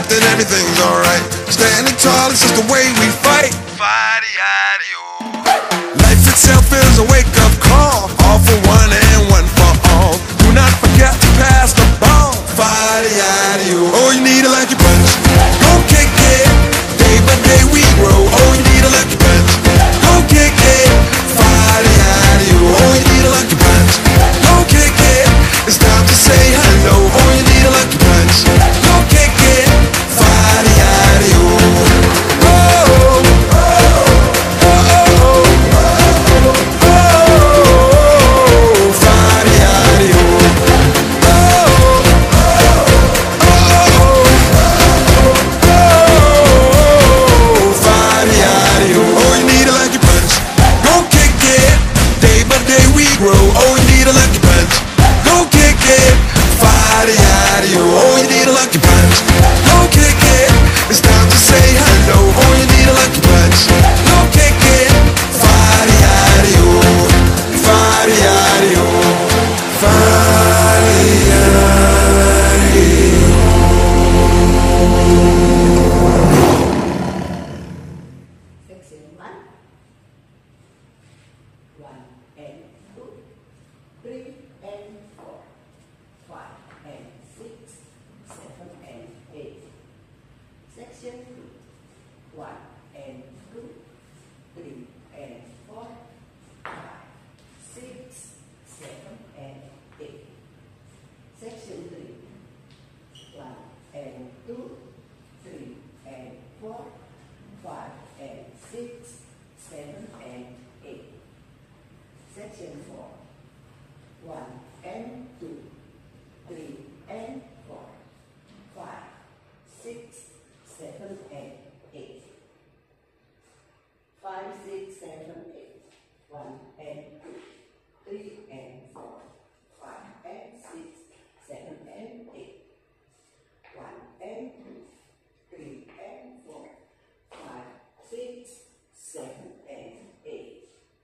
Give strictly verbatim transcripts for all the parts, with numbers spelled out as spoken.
then everything's alright. Standing tall, it's just the way we fight. Fight-y-hi-yo. Life itself is a wake-up call, all for one and one for all. Do not forget to pass the ball. Fight-y-hi-yo. Oh, you need a lucky punch. Go kick it. Day by day we grow. Oh, you need a lucky punch. Go kick it. Fight-y-hi-yo. Oh, you need a lucky punch. Go kick it. It's time to say hello. Oh, you need a lucky punch. Go kick it. Fight-y-hi-yo. Oh, oh, oh, oh, oh, oh, oh, Fight-y-hi-yo. Oh, oh, oh, oh, Fight-y-hi-yo. Oh, you need a lucky punch. Go kick it. Day by day we grow. Oh, you need a lucky punch. Go kick it. Fight-y-hi-yo. Oh, you need a lucky punch. Go kick it. It's time to say hello. Oh, you need a lucky punch. Go kick it. Fight-y-hi-yo. Fight-y-hi-yo. Fight-y-hi-yo. Section one. One and two, three and four, five and six, seven and eight. Section two. One and two, three and four, five, six, seven and eight. Section three. One and two, three and four, five and six, seven and eight. Section four. One and two, three and four, five, six, seven and eight. Five, six, seven, eight. One and two, three and four, five and six, seven and eight. One and two, three and four, five, six, seven and eight.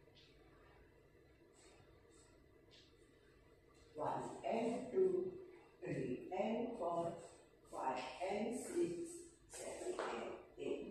One and two, three and four, five and six, seven and eight.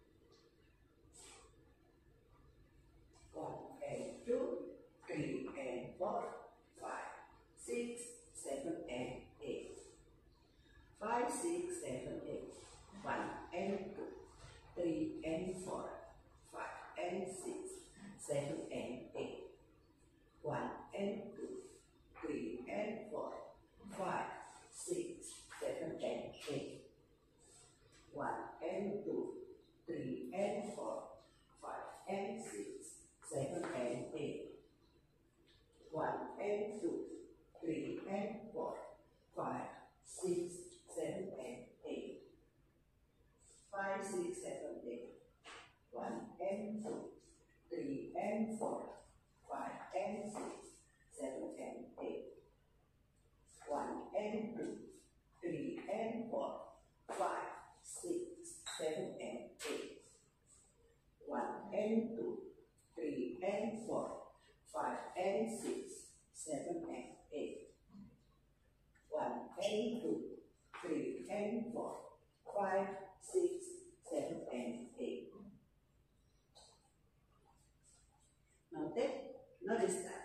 One and two, three and four, five, six, seven and eight. Five, six, seven, eight. One and two, three and four, five and six, seven and eight. One and two, three and four, five, six, seven and eight. One and two, three and four, five and six, seven and eight. One and two, three and four, five, six, seven and eight. Five, six, seven, eight. One and two, three and four, five and six, seven and eight. One and two, three and four, five, six, seven and eight. One and two, three and four, five and six, seven and eight. One and two, three and four, five, six, seven and eight. Now take, now this time.